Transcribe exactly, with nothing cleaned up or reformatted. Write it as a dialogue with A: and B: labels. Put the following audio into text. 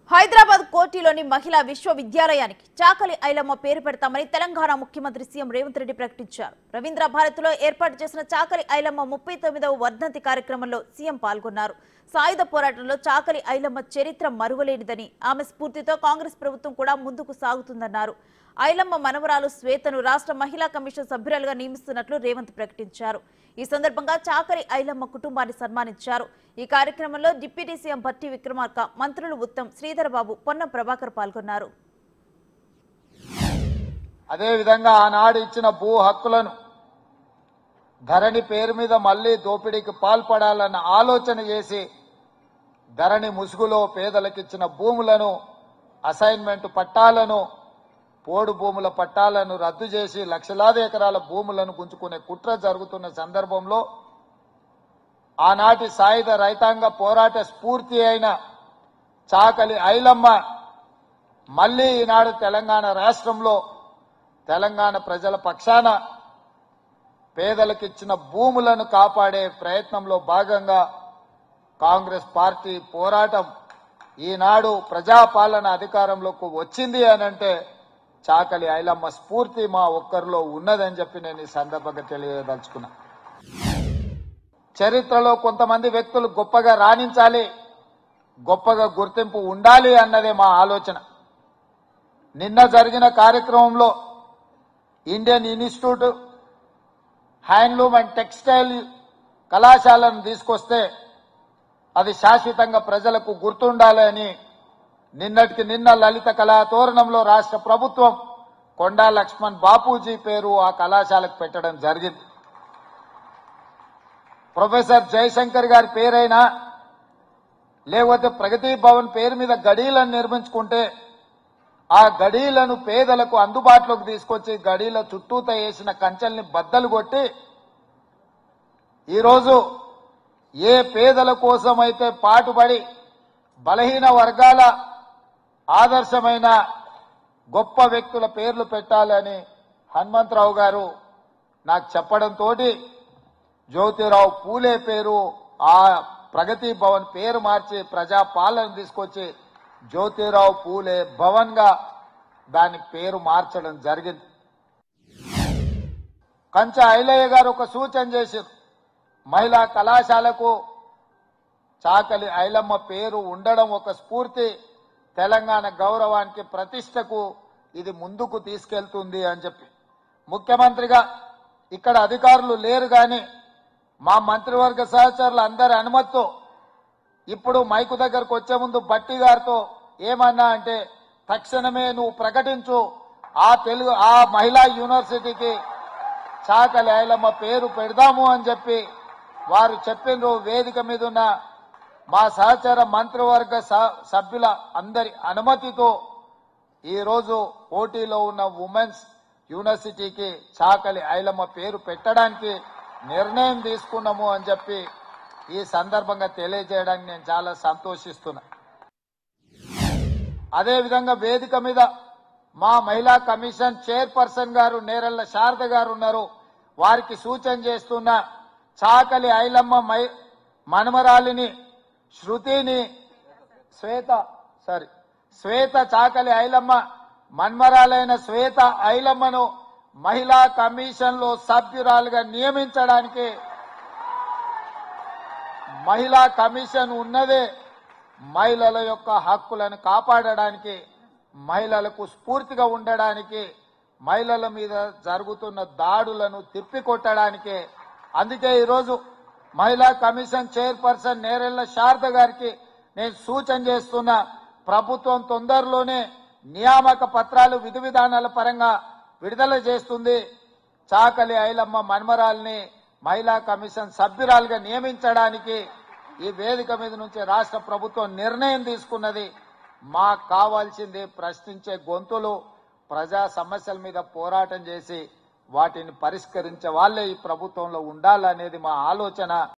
A: హైదరాబాద్ కోటిలోని మహిళా విశ్వవిద్యాలయానికి చాకలి ఐలమ్మ పేరు పెడతామని తెలంగాణ ముఖ్యమంత్రి సీఎం రేవంత్ రెడ్డి ప్రకటించారు. రవీంద్ర భారతిలో ఏర్పాటు చేసిన చాకలి ఐలమ్మ ముప్పై తొమ్మిదవ వర్ధంతి కార్యక్రమంలో సీఎం పాల్గొన్నారు. సాయుధ పోరాటంలో చాకలి ఐలమ్మ చరిత్ర మరువలేనిదని, ఆమె స్ఫూర్తితో కాంగ్రెస్ ప్రభుత్వం కూడా ముందుకు సాగుతుందన్నారు. ఐలమ్మ మనవరాలు శ్వేతను రాష్ట్ర మహిళా కమిషన్ సభ్యురాలుగా నియమిస్తున్నట్లు రేవంత్ ప్రకటించారు. ఈ సందర్భంగా చాకలి ఐలమ్మ కుటుంబాన్ని సన్మానించారు. ఈ కార్యక్రమంలో డిప్యూటీ సీఎం భట్టి విక్రమార్క, మంత్రులు ఉత్తమ్, శ్రీధర్ బాబు, పొన్నం ప్రభాకర్ పాల్గొన్నారు.
B: అదేవిధంగా ఆనాడు ఇచ్చిన భూ హక్కులను ధరణి పేరు మీద మళ్లీ దోపిడీకి పాల్పడాలన్న ఆలోచన చేసి ధరణి ముసుగులో పేదలకిచ్చిన భూములను, అసైన్మెంట్ పట్టాలను, పోడు భూముల పట్టాలను రద్దు చేసి లక్షలాది ఎకరాల భూములను గుంజుకునే కుట్ర జరుగుతున్న సందర్భంలో ఆనాటి సాయుధ రైతాంగ పోరాట స్ఫూర్తి అయిన చాకలి ఐలమ్మ మళ్లీ ఈనాడు తెలంగాణ రాష్ట్రంలో తెలంగాణ ప్రజల పక్షాన పేదలకిచ్చిన భూములను కాపాడే ప్రయత్నంలో భాగంగా కాంగ్రెస్ పార్టీ పోరాటం ఈనాడు ప్రజాపాలన అధికారంలోకి వచ్చింది అనంటే చాకలి ఐలమ్మ స్ఫూర్తి మా ఒక్కరిలో ఉన్నదని చెప్పి నేను ఈ సందర్భంగా తెలియదలుచుకున్నా. చరిత్రలో కొంతమంది వ్యక్తులు గొప్పగా రాణించాలి, గొప్పగా గుర్తింపు ఉండాలి అన్నదే మా ఆలోచన. నిన్న జరిగిన కార్యక్రమంలో Indian Institute handloom and textile కళాశాలను తీసుకొస్తే అది శాశ్వతంగా ప్రజలకు గుర్తుండాలని నిన్నటికి నిన్న లలిత కళాతోరణంలో రాష్ట్ర ప్రభుత్వం కొండా లక్ష్మణ్ బాపూజీ పేరు ఆ కళాశాలకు పెట్టడం జరిగింది. ప్రొఫెసర్ జయశంకర్ గారి పేరైనా లేకపోతే ప్రగతి భవన్ పేరు మీద గడీలను నిర్మించుకుంటే ఆ గడీలను పేదలకు అందుబాటులోకి తీసుకొచ్చి గడీల చుట్టూత వేసిన కంచెల్ని బద్దలు కొట్టి ఈరోజు ఏ పేదల కోసమైతే పాటుపడి బలహీన వర్గాల ఆదర్శమైన గొప్ప వ్యక్తుల పేర్లు పెట్టాలని హనుమంతరావు గారు నాకు చెప్పడంతో జ్యోతిరావు పూలే పేరు ఆ ప్రగతి భవన్ పేరు మార్చి ప్రజాపాలన తీసుకొచ్చి జ్యోతిరావు పూలే భవన్ గా దాని పేరు మార్చడం జరిగింది. కంచ ఐలయ్య గారు ఒక సూచన చేశారు, మహిళా కళాశాలకు చాకలి ఐలమ్మ పేరు ఉండడం ఒక స్ఫూర్తి, తెలంగాణ గౌరవానికి ప్రతిష్టకు ఇది ముందుకు తీసుకెళ్తుంది అని చెప్పి ముఖ్యమంత్రిగా ఇక్కడ అధికారులు లేరు కానీ మా మంత్రివర్గ సహచరులు అందరి అనుమతితో ఇప్పుడు మైకు దగ్గరకు వచ్చే ముందు భట్టి గారితో ఏమన్నా అంటే తక్షణమే నువ్వు ప్రకటించు, ఆ తెలుగు ఆ మహిళా యూనివర్సిటీకి చాకలి ఐలమ్మ పేరు పెడదాము అని చెప్పి వారు చెప్పిండ్రు. వేదిక మీద ఉన్న మా సహచర మంత్రివర్గ సభ్యుల అందరి అనుమతితో ఈరోజు పోటీలో ఉన్న ఉమెన్స్ యూనివర్సిటీకి చాకలి ఐలమ్మ పేరు పెట్టడానికి నిర్ణయం తీసుకున్నాము అని చెప్పి ఈ సందర్భంగా తెలియజేయడానికి నేను చాలా సంతోషిస్తున్నా. అదేవిధంగా వేదిక మీద మా మహిళా కమిషన్ చైర్పర్సన్ గారు నేరెళ్ల శారద గారు ఉన్నారు. వారికి సూచన చేస్తున్న చాకలి ఐలమ్మ మనమరాలిని శృతిని శ్వేత సారీ శ్వేత చాకలి ఐలమ్మ మన్మరాలైన శ్వేత ఐలమ్మను మహిళా కమిషన్ లో సభ్యురాలుగా నియమించడానికి, మహిళా కమిషన్ ఉన్నదే మహిళల యొక్క హక్కులను కాపాడడానికి, మహిళలకు స్ఫూర్తిగా ఉండడానికి, మహిళల మీద జరుగుతున్న దాడులను తిప్పికొట్టడానికి. అందుకే ఈరోజు మహిళా కమిషన్ చైర్పర్సన్ నేరెళ్ల శారద గారికి నేను సూచన చేస్తున్నా, ప్రభుత్వం తొందరలోనే నియామక పత్రాలు విధి విధానాల పరంగా విడుదల చేస్తుంది. చాకలి ఐలమ్మ మన్మరాల్ని మహిళా కమిషన్ సభ్యురాలుగా నియమించడానికి ఈ వేదిక మీద నుంచి రాష్ట్ర ప్రభుత్వం నిర్ణయం తీసుకున్నది. మాకు కావాల్సింది ప్రశ్నించే గొంతులు, ప్రజా సమస్యల మీద పోరాటం చేసి వాటిని పరిష్కరించే వాళ్ళే ఈ ప్రభుత్వంలో ఉండాలనేది మా ఆలోచన.